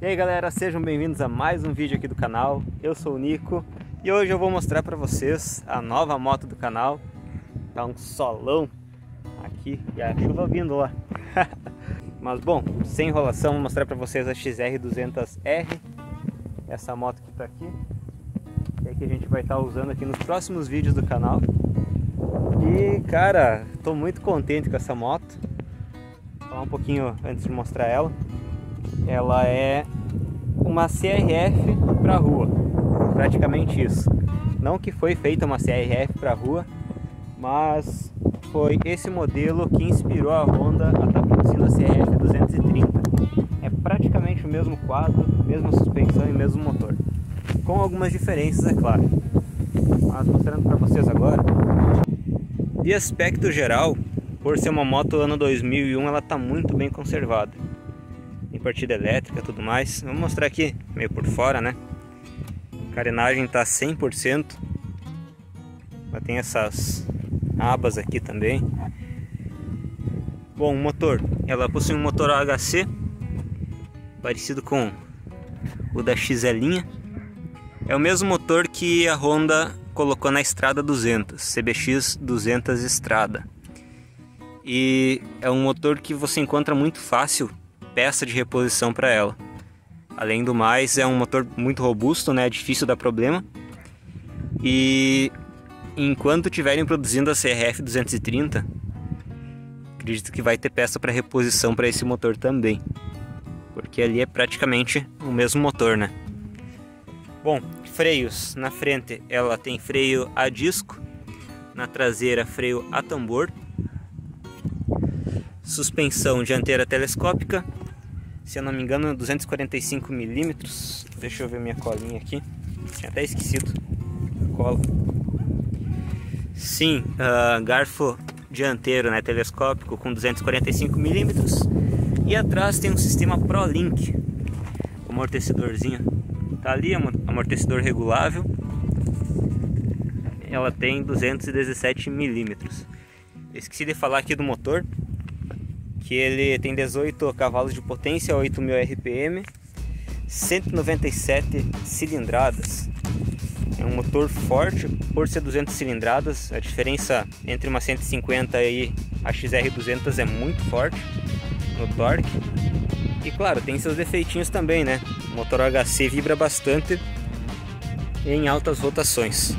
E aí galera, sejam bem-vindos a mais um vídeo aqui do canal. Eu sou o Nico e hoje eu vou mostrar para vocês a nova moto do canal. Tá um solão aqui e a chuva vindo lá. Mas bom, sem enrolação, vou mostrar para vocês a XR200R. Essa moto que tá aqui, que a gente vai estar usando aqui nos próximos vídeos do canal. E cara, tô muito contente com essa moto. Vou falar um pouquinho antes de mostrar ela. Ela é uma CRF para rua, praticamente isso. Não que foi feita uma CRF para rua, mas foi esse modelo que inspirou a Honda a estar produzindo a CRF 230. É praticamente o mesmo quadro, mesma suspensão e mesmo motor, com algumas diferenças, é claro. Mas mostrando para vocês agora. De aspecto geral, por ser uma moto ano 2001, ela está muito bem conservada. Em partida elétrica e tudo mais. Vou mostrar aqui meio por fora, né? A carenagem tá 100%. Ela tem essas abas aqui também. Bom, o motor, ela possui um motor AHC parecido com o da XL. É o mesmo motor que a Honda colocou na Strada 200, CBX 200 Strada. E é um motor que você encontra muito fácil peça de reposição para ela. Além do mais, é um motor muito robusto, né? É difícil dar problema. E enquanto estiverem produzindo a CRF 230, acredito que vai ter peça para reposição para esse motor também, porque ali é praticamente o mesmo motor, né? Bom, freios. Na frente ela tem freio a disco, na traseira freio a tambor, suspensão dianteira telescópica. Se eu não me engano, 245 mm. Deixa eu ver minha colinha aqui. Tinha até esquecido a cola. Sim, garfo dianteiro, né, telescópico com 245 mm. E atrás tem um sistema ProLink. O amortecedorzinho tá ali, amortecedor regulável. Ela tem 217 mm. Esqueci de falar aqui do motor, que ele tem 18 cavalos de potência, 8.000 RPM, 197 cilindradas. É um motor forte por ser 200 cilindradas. A diferença entre uma 150 e a XR200 é muito forte no torque. E claro, tem seus defeitinhos também, né? O motor HC vibra bastante em altas rotações.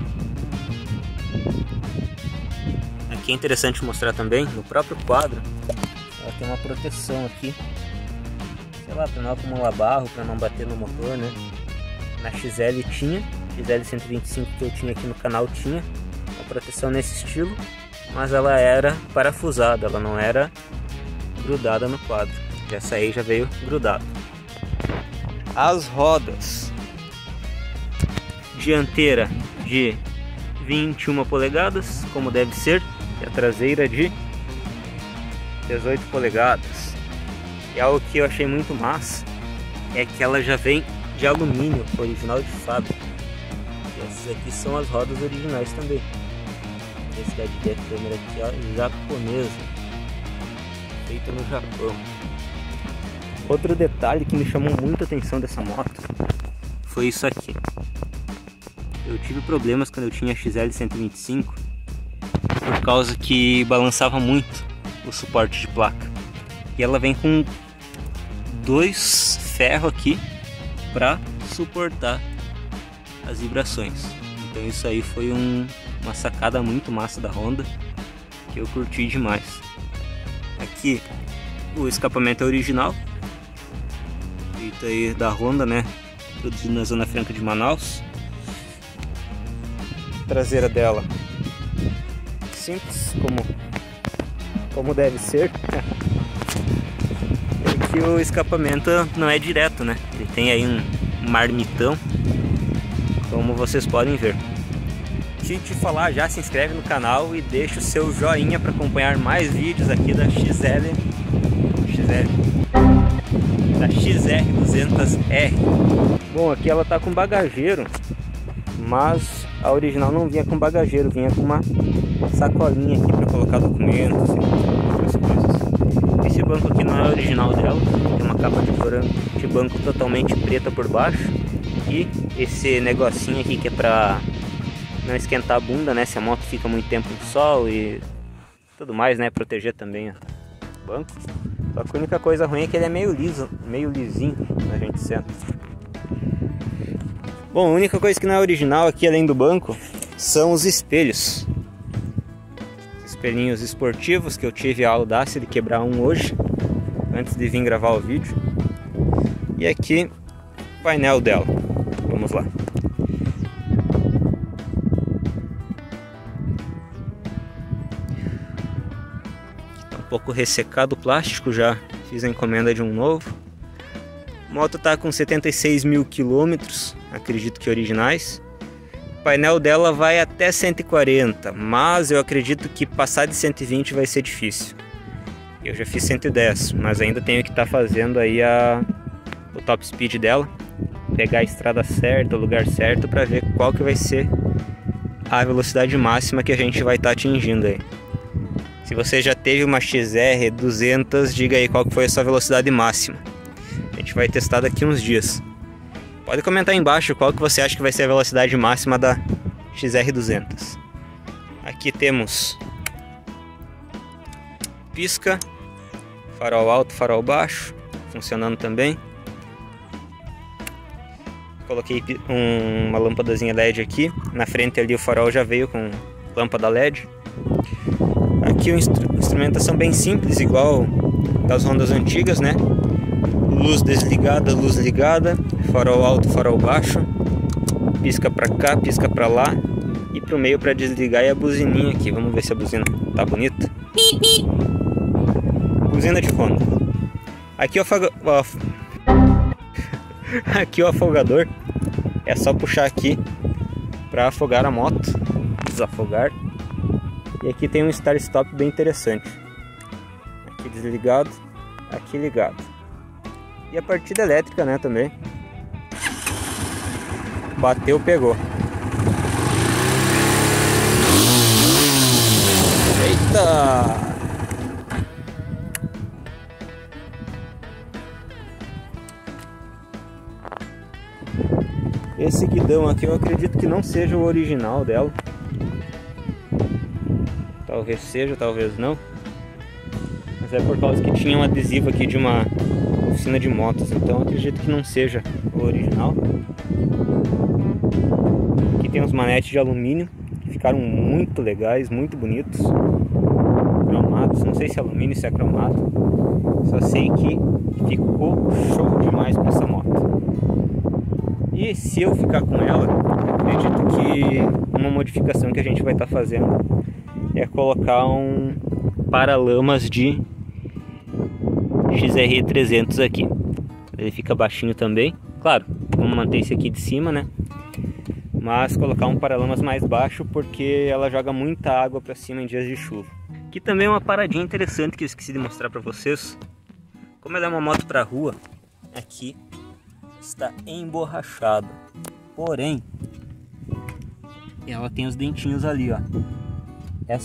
Aqui é interessante mostrar também, no próprio quadro, ela tem uma proteção aqui, sei lá, para não acumular barro, para não bater no motor, né? Na XL tinha, XL 125 que eu tinha aqui no canal tinha uma proteção nesse estilo, mas ela era parafusada, ela não era grudada no quadro. Essa aí já veio grudada. As rodas, dianteira de 21 polegadas, como deve ser, e a traseira de 18 polegadas. E algo que eu achei muito massa é que ela já vem de alumínio, original de fábrica. E essas aqui são as rodas originais também. Esse daqui é a câmera aqui, ó, japonesa, feita no Japão. Outro detalhe que me chamou muita atenção dessa moto foi isso aqui. Eu tive problemas quando eu tinha a XL 125 por causa que balançava muito o suporte de placa. E ela vem com dois ferros aqui para suportar as vibrações. Então isso aí foi uma sacada muito massa da Honda, que eu curti demais. Aqui o escapamento é original, feito aí da Honda, né? Produzido na Zona Franca de Manaus. A traseira dela simples, como deve ser. É que o escapamento não é direto, né? Ele tem aí um marmitão, como vocês podem ver. Antes de falar, já se inscreve no canal e deixa o seu joinha para acompanhar mais vídeos aqui da XR200R. Bom, aqui ela tá com bagageiro, mas a original não vinha com bagageiro, vinha com uma sacolinha aqui para colocar documentos e outras coisas. Esse banco aqui não é original dela, tem uma capa de banco totalmente preta por baixo. E esse negocinho aqui que é pra não esquentar a bunda, né? Se a moto fica muito tempo no sol e tudo mais, né? Proteger também o banco. Só que a única coisa ruim é que ele é meio liso, meio lisinho quando a gente senta. Bom, a única coisa que não é original aqui, além do banco, são os espelhos. Espelhinhos esportivos que eu tive a audácia de quebrar um hoje, antes de vir gravar o vídeo. E aqui o painel dela. Vamos lá. Tá um pouco ressecado o plástico, já fiz a encomenda de um novo. A moto tá com 76 mil quilômetros, acredito que originais. O painel dela vai até 140, mas eu acredito que passar de 120 vai ser difícil. Eu já fiz 110, mas ainda tenho que estar fazendo aí o top speed dela, pegar a estrada certa, o lugar certo, para ver qual que vai ser a velocidade máxima que a gente vai estar atingindo aí. Se você já teve uma XR 200, diga aí qual que foi a sua velocidade máxima. A gente vai testar daqui uns dias. Pode comentar aí embaixo qual que você acha que vai ser a velocidade máxima da XR 200. Aqui temos pisca, farol alto, farol baixo, funcionando também. Coloquei uma lâmpadazinha LED aqui. Na frente ali o farol já veio com lâmpada LED. Aqui uma instrumentação bem simples, igual das Hondas antigas, né? Luz desligada, luz ligada, farol alto, farol baixo, pisca pra cá, pisca pra lá e pro meio pra desligar, e a buzininha aqui. Vamos ver se a buzina tá bonita. Buzina de Honda. Aqui aqui o afogador, é só puxar aqui para afogar a moto, desafogar. E aqui tem um start-stop bem interessante. Aqui desligado, aqui ligado. E a partida elétrica, né, também. Bateu, pegou. Eita! Esse guidão aqui eu acredito que não seja o original dela. Talvez seja, talvez não. Mas é por causa que tinha um adesivo aqui de uma oficina de motos, então eu acredito que não seja o original. Aqui tem uns manetes de alumínio que ficaram muito legais, muito bonitos. Cromados, não sei se é alumínio, se é cromado. Só sei que ficou show demais para essa moto. E se eu ficar com ela, acredito que uma modificação que a gente vai estar fazendo é colocar um paralamas de XR 300 aqui. Ele fica baixinho também. Claro, vamos manter esse aqui de cima, né? Mas colocar um paralamas mais baixo porque ela joga muita água para cima em dias de chuva. Aqui também é uma paradinha interessante que eu esqueci de mostrar para vocês. Como ela é uma moto para rua, aqui está emborrachada, porém ela tem os dentinhos ali, ó. É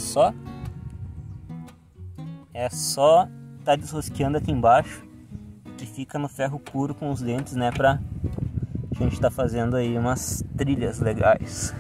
só tá desrosqueando aqui embaixo e fica no ferro puro com os dentes, né, pra gente tá fazendo aí umas trilhas legais.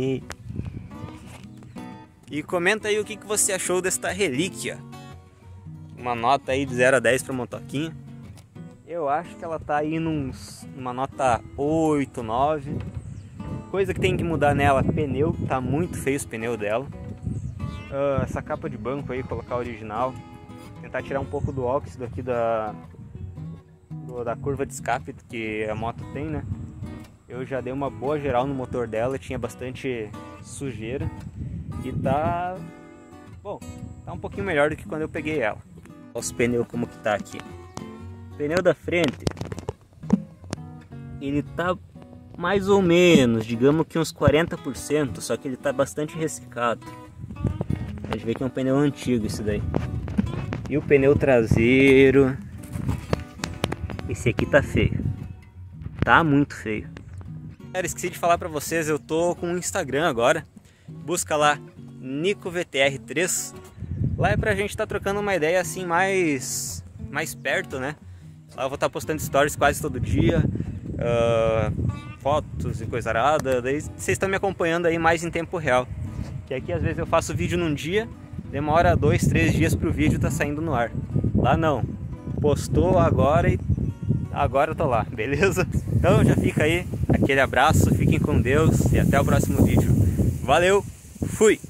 E comenta aí o que você achou desta relíquia. Uma nota aí de 0 a 10 pra motoquinha. Eu acho que ela tá aí numa nota 8, 9. Coisa que tem que mudar nela, pneu. Tá muito feio os pneus dela. Essa capa de banco aí, colocar original. Tentar tirar um pouco do óxido aqui da curva de escape que a moto tem, né? Eu já dei uma boa geral no motor dela, tinha bastante sujeira. E tá... bom, tá um pouquinho melhor do que quando eu peguei ela. Olha os pneus como que tá aqui. O pneu da frente, ele tá mais ou menos, digamos que uns 40%, só que ele tá bastante ressecado. A gente vê que é um pneu antigo esse daí. E o pneu traseiro, esse aqui tá feio. Tá muito feio. Cara, esqueci de falar pra vocês, eu tô com um Instagram agora. Busca lá, NicoVTR3. Lá é pra gente tá trocando uma ideia assim mais mais perto, né? Lá eu vou estar postando stories quase todo dia, fotos e coisa arada. Daí vocês estão me acompanhando aí mais em tempo real. Que aqui às vezes eu faço vídeo num dia, demora 2, 3 dias pro vídeo tá saindo no ar. Lá não, postou agora e agora eu tô lá, beleza? Então já fica aí, aquele abraço, fiquem com Deus e até o próximo vídeo. Valeu, fui!